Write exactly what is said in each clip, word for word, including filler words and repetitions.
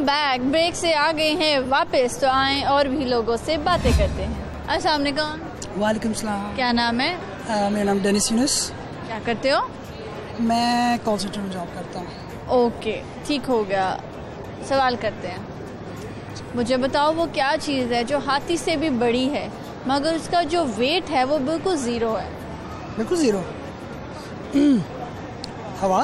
Back, break से आ गए हैं वापस, तो आए और भी लोगों से बातें करते हैं। अस्सलाम वालेकुम। वालेकुम सलाम। क्या नाम है? uh, मेरा नाम डेनिस यूनुस। क्या करते हो? मैं कॉल सेंटर में जॉब करता हूँ। ओके, ठीक हो गया। सवाल करते हैं, मुझे बताओ वो क्या चीज़ है जो हाथी से भी बड़ी है मगर उसका जो वेट है वो बिल्कुल ज़ीरो है? बिल्कुल ज़ीरो? हवा।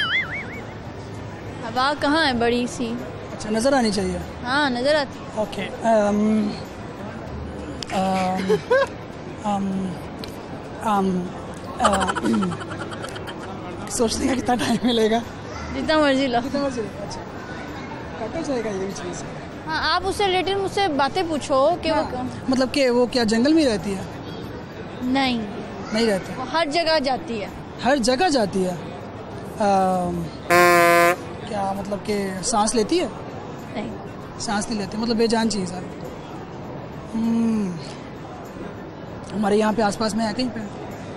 हवा कहाँ है बड़ी सी? अच्छा, नज़र आनी चाहिए। हाँ, नज़र आती है। Okay. um, um, um, um, um, सोचने का कितना टाइम मिलेगा? जितना मर्जी लो। जितना मर्जी लो। अच्छा, कट जाएगा ये चीज़। हाँ, आप उससे रिलेटेड मुझसे बातें पूछो कि हाँ। वो मतलब कि वो क्या जंगल में रहती है? नहीं, नहीं रहती। वो हर जगह जाती है। हर जगह जाती है? आ, क्या मतलब कि सांस लेती है? नहीं, सांस नहीं लेती, मतलब बेजान चीज़ है। हम्म, हमारे यहाँ पे आसपास में है कहीं पे?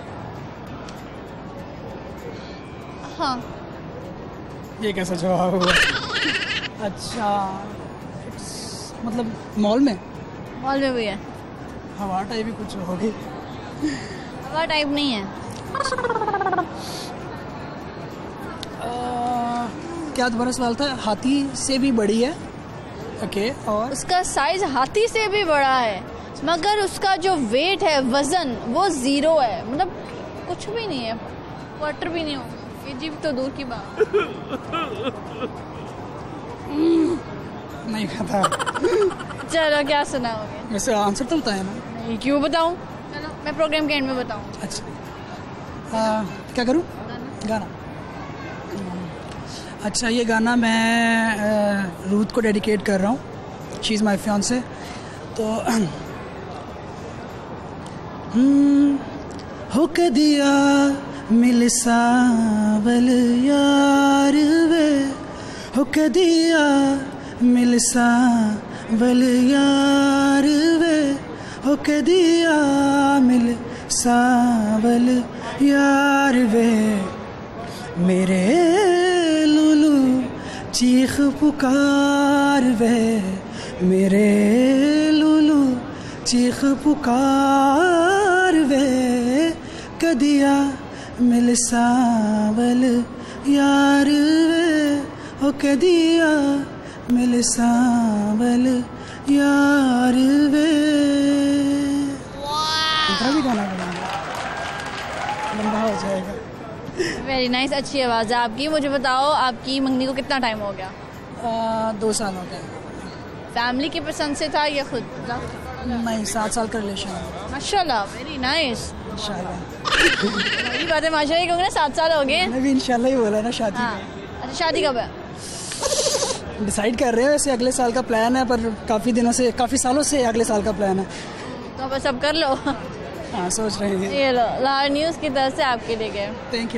हाँ। ये कैसा जवाब हुआ? अच्छा, मतलब मॉल में? मॉल में भी है। हवा टाइप भी कुछ होगी? हवा टाइप नहीं है। आ, क्या दोबारा सवाल था? हाथी से भी बड़ी है। ओके, और उसका साइज हाथी से भी बड़ा है मगर उसका जो वेट है, वजन, वो जीरो है, मतलब कुछ भी नहीं है, क्वार्टर भी नहीं होगा। ये जीव तो दूर की बात। नहीं पता। चलो, क्या सुनाओगे? वैसे आंसर तो बताया ना। नहीं, क्यों बताऊं? चलो, मैं प्रोग्राम के एंड में बताऊं। अच्छा, आ, क्या करूं? गाना। अच्छा, ये गाना मैं रूथ को डेडिकेट कर रहा हूँ। She is my fiancee. तो हो के दिया मिल सावल यार वे, हो के दिया मिल सावल यार वे, हो के दिया मिल सावल यार वे, मेरे लुलू चीख पुकार वे, मेरे लुलू चीख पुकार वे, कदिया मिल सावल यार वे, हो कदिया मिल सावल यार वे। इतना भी गाना बनाएंगे, लंबा हो जाएगा। वेरी नाइस, अच्छी आवाज़ है आपकी। मुझे बताओ, आपकी मंगनी को कितना टाइम हो गया? आ, दो साल हो गए। फैमिली की पसंद से था या खुद? नहीं, सात साल का रिलेशन है। माशाल्लाह, वेरी नाइस। इंशाल्लाह। ये बात है, माशाल्लाह क्योंकि ना सात साल हो गए। मैंने भी इंशाल्लाह ही बोला ना शादी। हाँ। अच्छा, शादी कब है? डिसाइड कर रहे हैं, वैसे अगले साल का प्लान है, पर काफ़ी दिनों से, काफ़ी सालों से अगले साल का प्लान है। तो बस अब कर लो। हाँ, सोच रहे हैं। ये लो, लाहौर न्यूज़ की तरफ से आपके लिए गए। Thank you.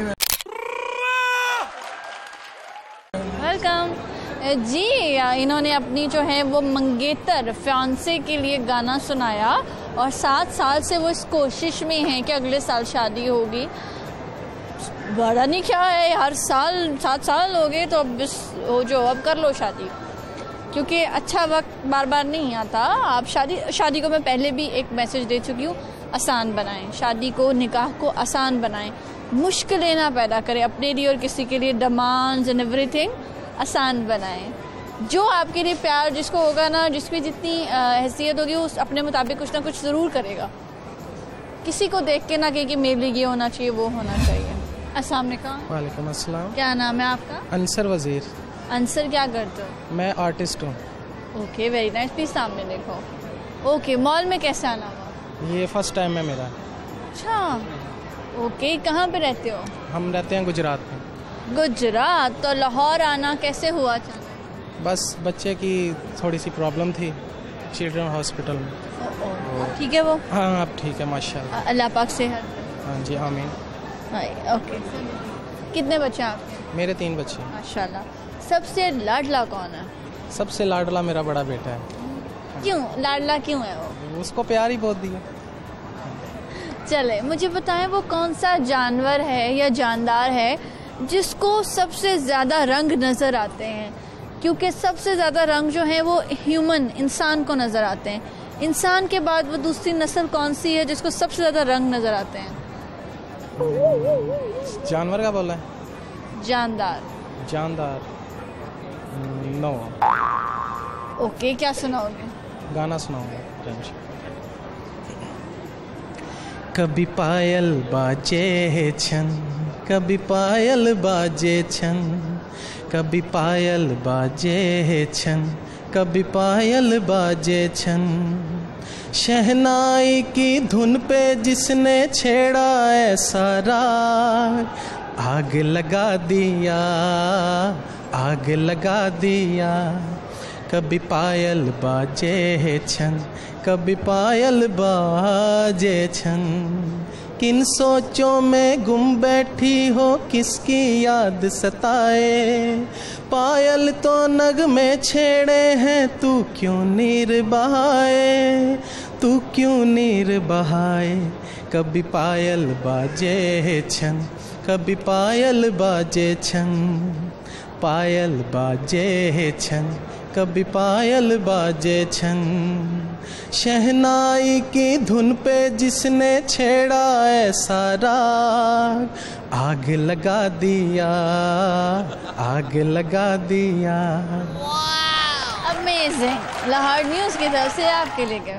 वेलकम जी। इन्होंने अपनी जो है वो मंगेतर फियांसे के लिए गाना सुनाया और सात साल से वो इस कोशिश में हैं कि अगले साल शादी होगी। बड़ा नहीं क्या है, हर साल सात साल हो गए तो अब हो जो अब कर लो शादी, क्योंकि अच्छा वक्त बार बार नहीं आता। आप शादी शादी को मैं पहले भी एक मैसेज दे चुकी हूँ, आसान बनाएं शादी को, निकाह को आसान बनाएं, मुश्किलें ना पैदा करें अपने लिए और किसी के लिए। डिमांड्स एंड एवरीथिंग आसान बनाएं। जो आपके लिए प्यार जिसको होगा ना, जिसकी जितनी हैसियत होगी, उस अपने मुताबिक कुछ ना कुछ ज़रूर करेगा। किसी को देख के ना कहे कि मेरे लिए ये होना चाहिए, वो होना चाहिए। अस्सलाम वालेकुम। वालेकुम अस्सलाम। क्या नाम है आपका? अंसर वज़ीर। अंसर, क्या करते हो? मैं आर्टिस्ट हूँ। Okay, very nice. प्लीज सामने देखो। ओके, मॉल में कैसे आना हुआ? ये फर्स्ट टाइम है मेरा। अच्छा, ओके। कहाँ पे रहते हो? हम रहते हैं गुजरात में। गुजरात। तो लाहौर आना कैसे हुआ अचानक? बस बच्चे की थोड़ी सी प्रॉब्लम थी चिल्ड्रन हॉस्पिटल में। अब ठीक है वो? हाँ, अब ठीक है माशाल्लाह। अल्लाह पाक से है। हाँ जी, आमीन। ओके। कितने बच्चे हैं आपके? मेरे तीन बच्चे। माशाल्लाह। सबसे लाडला कौन है? सबसे लाडला मेरा बड़ा बेटा है। क्यों लाडला क्यों है वो? उसको प्यार ही बहुत दिया। चले, मुझे बताएं वो कौन सा जानवर है या जानदार है जिसको सबसे ज़्यादा रंग नज़र आते हैं? क्योंकि सबसे ज़्यादा रंग जो है वो ह्यूमन इंसान को नज़र आते हैं। इंसान के बाद वो दूसरी नस्ल कौन सी है जिसको सबसे ज़्यादा रंग नज़र आते हैं? जानवर का बोला है? जानदार। जानदार नो। ओके, क्या सुनाओगे? गाना सुनाऊंगा। कभी पायल बाजे छन, कभी पायल बाजे छन, कभी पायल बाजे छन, कभी पायल बाजे छन। शहनाई की धुन पे जिसने छेड़ा ऐसा राग, आग लगा दिया, आग लगा दिया। कभी पायल बाजे छन, कभी पायल बाजे छन। किन सोचों में गुम बैठी हो, किसकी याद सताए। पायल तो नग में छेड़े हैं, तू क्यों नीर बहाए, तू क्यों नीर बहाए। कभी पायल बाजे छन, कभी पायल बाजे छन, पायल बाजे छन, कभी पायल बाजे छन। शहनाई की धुन पे जिसने छेड़ा ऐसा राग, आग लगा दिया, आग लगा दिया। अमेजिंग। लाहौर न्यूज़ की तरफ से आपके लिए क्या?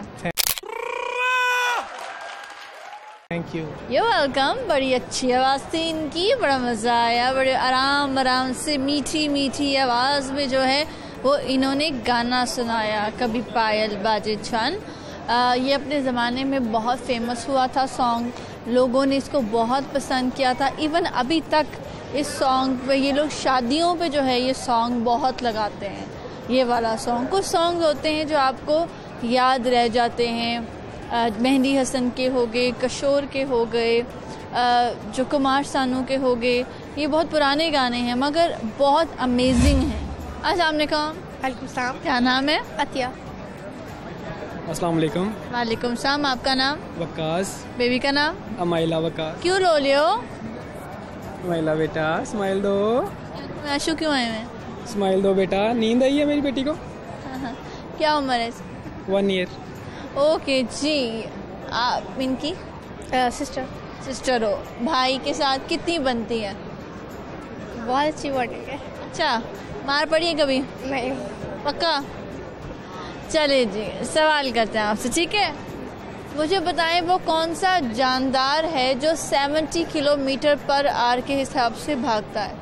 Thank you. You welcome. बड़ी अच्छी आवाज़ थी इनकी, बड़ा मज़ा आया। बड़े आराम आराम से मीठी मीठी आवाज़ में जो है वो इन्होंने गाना सुनाया, कभी पायल बाजे छन। ये अपने ज़माने में बहुत फेमस हुआ था सॉन्ग, लोगों ने इसको बहुत पसंद किया था। इवन अभी तक इस सॉन्ग पे ये लोग शादियों पे जो है ये सॉन्ग बहुत लगाते हैं, ये वाला सॉन्ग। कुछ सॉन्ग होते हैं जो आपको याद रह जाते हैं, मेहंदी हसन के हो गए, किशोर के हो गए, जो कुमार सानू के हो गए। ये बहुत पुराने गाने हैं मगर बहुत अमेजिंग हैं। अस्सलाम वालेकुम। वालेकुम सलाम। क्या नाम है? अतिया। अस्सलाम वालेकुम। वालेकुम सलाम। आपका नाम? वकास। बेबी का नाम? अमाइला वकास। क्यों लो लियो? अमाइला बेटा स्माइल दो। आशू क्यों आए हैं? स्माइल दो बेटा, नींद आई है मेरी बेटी को। क्या उम्र है? One year. ओके जी। आप इनकी सिस्टर सिस्टर हो। भाई के साथ कितनी बनती है? बहुत अच्छी बॉडी है। अच्छा, मार पड़ी है कभी? नहीं। पक्का? चले जी, सवाल करते हैं आपसे, ठीक है? मुझे बताएं वो कौन सा जानदार है जो सत्तर किलोमीटर पर आवर के हिसाब से भागता है?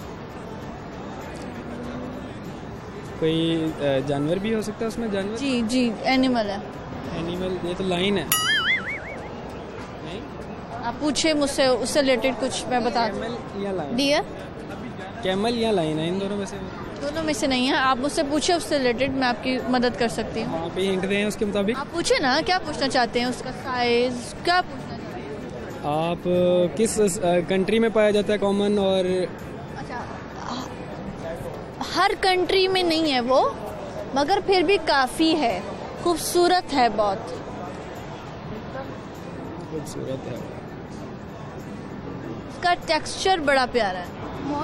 कोई जानवर भी हो सकता है उसमें? जानवर? जी जी, एनिमल है। एनिमल? ये तो लाइन है। नहीं? आप पूछे मुझसे, उससे रिलेटेड कुछ मैं बता दूं। कैमल या लाइन? डियर? कैमल या लाइन है, इन दोनों में से? दोनों में से नहीं है। आप मुझसे पूछे, उससे रिलेटेड मैं आपकी मदद कर सकती हूँ। आप ही हिंट दें उसके मुताबिक। आप पूछे ना, क्या पूछना चाहते हैं? उसका साइज क्या पूछना चाहते हैं? आप किस कंट्री में पाया जाता है कॉमन? और अच्छा, हर कंट्री में नहीं है वो, मगर फिर भी काफ़ी है, खूबसूरत है बहुत। खूबसूरत है। उसका टेक्सचर बड़ा प्यारा है।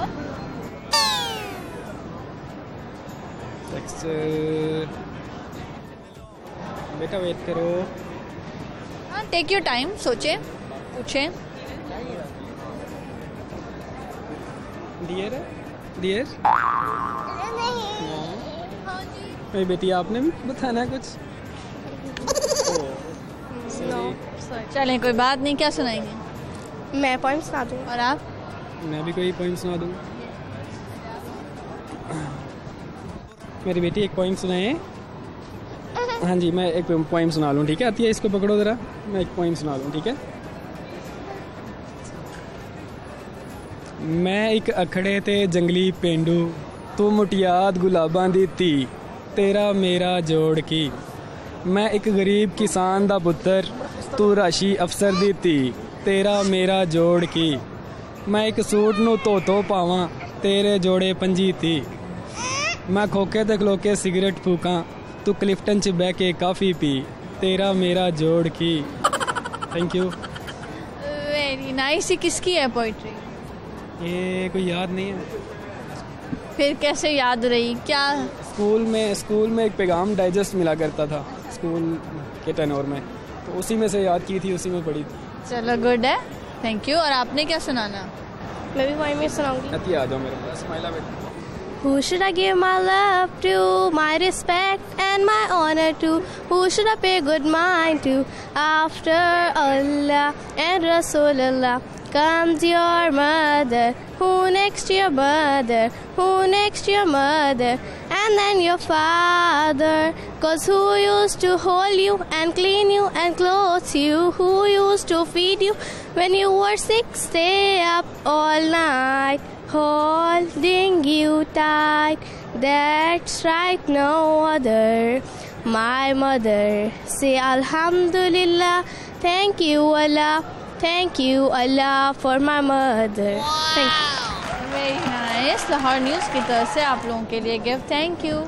बेटा वेट करो। हाँ, टेक योर टाइम, सोचें, पूछें। डियर है? डियर? मेरी बेटी आपने भी बताना कुछ? चलें, कोई बात नहीं। क्या सुनाएंगे? मैं पॉइंट सुना दूँ। और आप? मैं भी कोई पोइम सुना दूँ। मेरी बेटी एक पोइम सुनाए। हाँ जी, मैं एक पोइम सुना लूँ, ठीक है? आती है, इसको पकड़ो ज़रा, मैं एक पोइम सुना लूँ, ठीक है? मैं एक अखड़े ते जंगली पेंडू, तू मुटियाद गुलाबां दी धी, तेरा मेरा जोड़ की। मैं एक गरीब किसान दा पुत्तर, तू राशी अफसर दी धी, तेरा मेरा जोड़ की। मैं एक सूट नू धो धो पावां, तेरे जोड़े पंजी थी। मैं खोखे ते खलो के सिगरेट फूकां, तू क्लिफ्टन च बह के काफ़ी पी, तेरा मेरा जोड़ की। Thank you. Very nice. ये किसकी है पोइट्री? ये कोई याद नहीं है। फिर कैसे याद रही? क्या स्कूल में स्कूल में एक पैगाम डाइजेस्ट मिला करता था स्कूल के टेनोर में, तो उसी में से याद की थी, उसी में पढ़ी थी। चलो गुड है, थैंक यू। और आपने क्या सुनाना? मैं भी वहीं में सुनाऊंगी। अति आ जाओ मेरे पास, स्माइला बेटा। Who should I give my love to, my respect and my honor to? Who should I pay good mind to? After Allah and Rasulullah comes your mother. Who next your brother? Who next your mother? And then your father. Cause who used to hold you and clean you and clothe you? Who used to feed you when you were sick? Stay up all night holding you tight. That's right, no other. My mother. Say Alhamdulillah. Thank you Allah. Thank you Allah for my mother. Thank you. Very nice. Lahore news की तरफ से आप लोगों के लिए gift. Thank you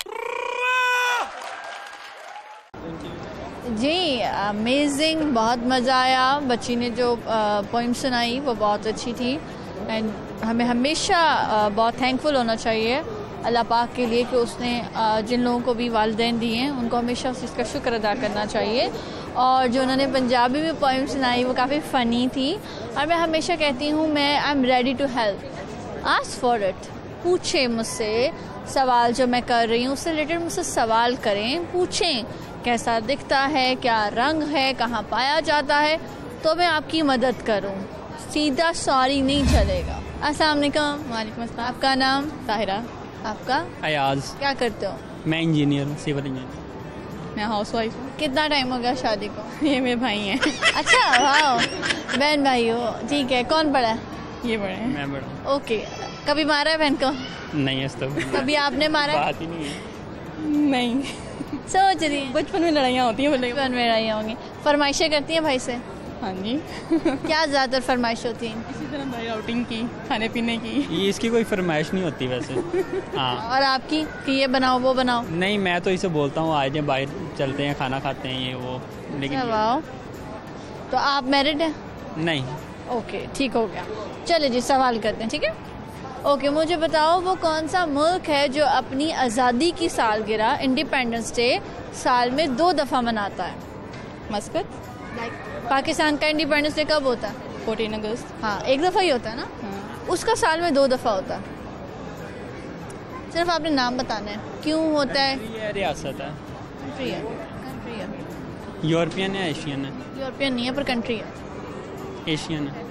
जी। Amazing, बहुत मज़ा आया। बच्ची ने जो पोइम सुनाई वो बहुत अच्छी थी एंड हमें हमेशा बहुत थैंकफुल होना चाहिए अल्लाह पाक के लिए कि उसने जिन लोगों को भी वालिदैन दिए हैं उनको हमेशा उस चीज़ का शुक्र अदा करना चाहिए। और जो उन्होंने पंजाबी में पोइम सुनाई वो काफ़ी फ़नी थी। और मैं हमेशा कहती हूँ मैं I am ready to help, ask for it. पूछें मुझसे सवाल जो मैं कर रही हूँ उससे रिलेटेड मुझसे सवाल करें, पूछें कैसा दिखता है, क्या रंग है, कहाँ पाया जाता है, तो मैं आपकी मदद करूँ। सीधा सॉरी नहीं चलेगा। अस्सलाम वालेकुम। वालेकुम अस्सलाम। आपका नाम? ताहिरा। आपका? अयाज। क्या करते हो? मैं इंजीनियर हूँ, सिविल इंजीनियर। मैं हाउस वाइफ हूँ। कितना टाइम हो गया शादी को? ये मेरे भाई हैं। अच्छा, वाह, बहन भाई हो, ठीक है। कौन बड़ा है? ये बड़े हैं। मैं बड़ा। ओके। कभी मारा है बहन को? नहीं, इस तब कभी आपने मारा है? बात ही नहीं है। नहीं, सोच रही है बचपन में लड़ाइयाँ होती हैं। बचपन में लड़ाइयाँ होंगी। फरमाइशें करती हैं भाई से? हाँ जी। क्या ज़्यादातर फरमाइश होती हैं? इसी तरह भाई आउटिंग की, खाने पीने की। ये इसकी कोई फरमाइश नहीं होती वैसे। हाँ। और आपकी कि ये बनाओ वो बनाओ? नहीं, मैं तो इसे बोलता हूँ आज बाहर चलते हैं, खाना खाते हैं, ये वो। लेकिन वाह। तो आप मैरिड हैं? नहीं। ओके, ठीक हो गया। चले जी, सवाल करते हैं, ठीक है? ओके, मुझे बताओ वो कौन सा मुल्क है जो अपनी आज़ादी की सालगिरह इंडिपेंडेंस डे साल में दो दफ़ा मनाता है? मस्कत। पाकिस्तान का इंडिपेंडेंस डे कब होता है? Fourteen August. हाँ, एक दफ़ा ही होता है ना? हाँ। उसका साल में दो दफ़ा होता है। सिर्फ आपने नाम बताना है, क्यों होता है? ये रियासत है। कंट्री है। कंट्री है। यूरोपियन है, एशियन है? यूरोपियन नहीं है पर कंट्री है। एशियन है।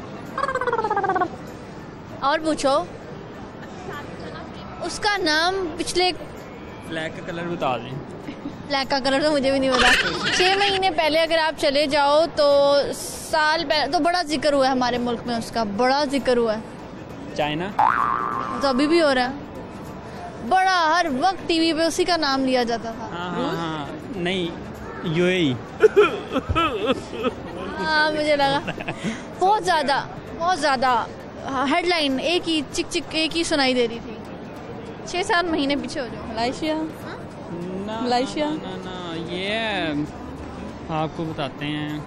और पूछो। उसका नाम पिछले फ्लैग का कलर बता दें। फ्लैग का कलर तो मुझे भी नहीं पता। छः महीने पहले अगर आप चले जाओ तो साल पहले तो बड़ा जिक्र हुआ है हमारे मुल्क में, उसका बड़ा जिक्र हुआ है। चाइना। तो अभी भी हो रहा है बड़ा, हर वक्त टीवी पे उसी का नाम लिया जाता था। हाँ हाँ हाँ, नहीं, यूएई। हाँ, मुझे लगा बहुत ज़्यादा बहुत ज़्यादा हेडलाइन एक ही चिक चिक एक ही सुनाई दे रही थी। छः सात महीने पीछे हो जाओ। मलाइशिया। ना, मलाइशिया। ना, ना, ना, ये आपको बताते हैं,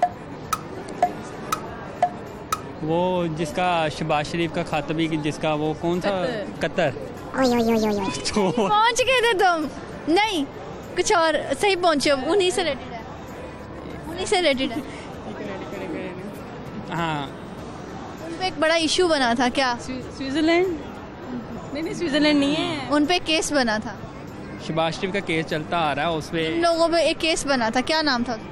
वो जिसका शहबाज शरीफ का खातबी जिसका वो कौन सा? कतर। तो पहुँच गए थे तुम? नहीं, कुछ और सही पहुँचे हो। उन्हीं से रिलेटेड है, उन्हीं से रिलेटेड है। हाँ, उन पे एक बड़ा इशू बना था। क्या? स्विट्जरलैंड? नहीं नहीं, स्विट्जरलैंड नहीं है। उन पे केस बना था। शहबाज शरीफ का केस चलता आ रहा है, उस पे इन लोगों पे एक केस बना था। क्या नाम था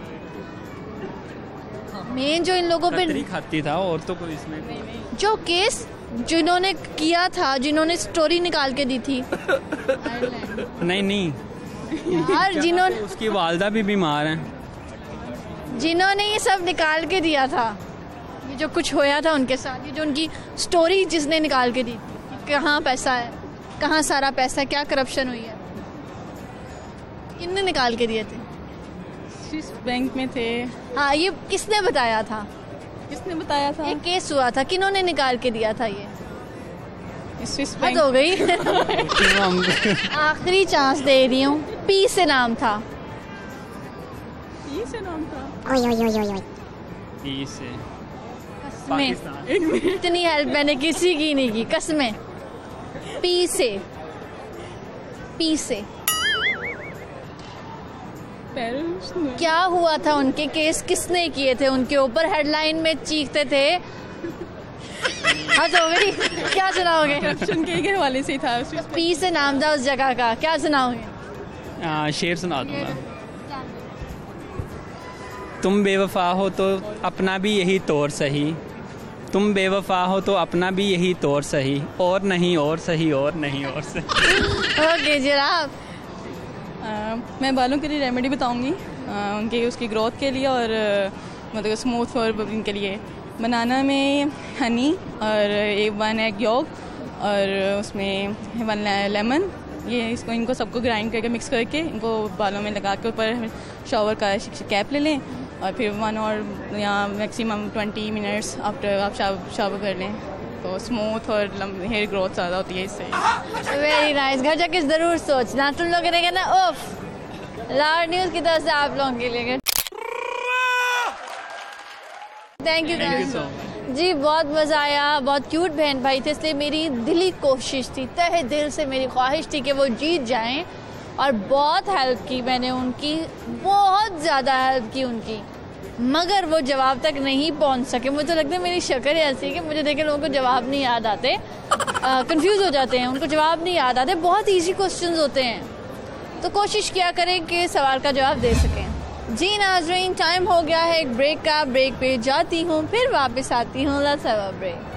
मेन जो इन लोगों पे कतरी खाती था? और तो कोई इसमें जो केस जिन्होंने किया था, जिन्होंने स्टोरी निकाल के दी थी? नहीं नहीं, यार, जिन्होंने उसकी वालदा भी बीमार हैं। जिन्होंने ये सब निकाल के दिया था, ये जो कुछ होया था उनके साथ, ये जो उनकी स्टोरी जिसने निकाल के दी थी, कहाँ पैसा है, कहाँ सारा पैसा है, क्या करप्शन हुई है, इनने निकाल के दिए थे। स्विस बैंक में थे। हाँ, ये किसने बताया था? किसने बताया था? एक केस हुआ था, किन्होंने निकाल के दिया था? ये स्विस हद बैंक हो गई। आखिरी चांस दे रही हूँ। पी से नाम था। पी से नाम था। पी से कसमें, इतनी हेल्प मैंने किसी की नहीं की, कसमें। पी से पी से। पेरिस क्या हुआ था उनके, केस किसने किए थे उनके ऊपर, हेडलाइन में चीखते थे। हाँ तो मेरी क्या सुनाओगे? करप्शन के हवाले से ही था। पी से नाम था उस जगह का, क्या सुनाओगे? आ, शेर सुना दूंगा। तुम बेवफा हो तो अपना भी यही तौर सही, तुम बेवफा हो तो अपना भी यही तौर सही, और नहीं और सही और नहीं और सही। ओके जनाब। मैं बालों के लिए रेमेडी बताऊंगी, आ, उनके उसकी ग्रोथ के लिए और आ, मतलब स्मूथ और इनके लिए। बनाना में हनी और एक वन एग योग और उसमें वन लेमन, ये इसको इनको सबको ग्राइंड करके मिक्स करके इनको बालों में लगा के ऊपर शावर का कैप ले लें और फिर वन और या मैक्सिमम ट्वेंटी मिनट्स आफ्टर आप शावर कर लें तो स्मूथ और हेयर ग्रोथ ज़्यादा होती है इससे। Very nice. घर जाके ज़रूर सोचना। तुम लोग करेंगे ना ओफ, लार न्यूज़ की तरफ से आप लोगों के लिए। थैंक यू जी, बहुत मज़ा आया। बहुत क्यूट बहन भाई थे, इसलिए मेरी दिली कोशिश थी, तहे दिल से मेरी ख्वाहिश थी कि वो जीत जाएं और बहुत हेल्प की मैंने उनकी, बहुत ज़्यादा हेल्प की उनकी, मगर वो जवाब तक नहीं पहुंच सके। मुझे तो लगता है मेरी शक्ल ऐसी है कि मुझे देखे लोगों को जवाब नहीं याद आते, कंफ्यूज हो जाते हैं, उनको जवाब नहीं याद आते। बहुत इजी क्वेश्चंस होते हैं, तो कोशिश किया करें कि सवाल का जवाब दे सकें। जी नाज़रीन, टाइम हो गया है एक ब्रेक का। ब्रेक पे जाती हूँ, फिर वापस आती हूँ। Let's have a break.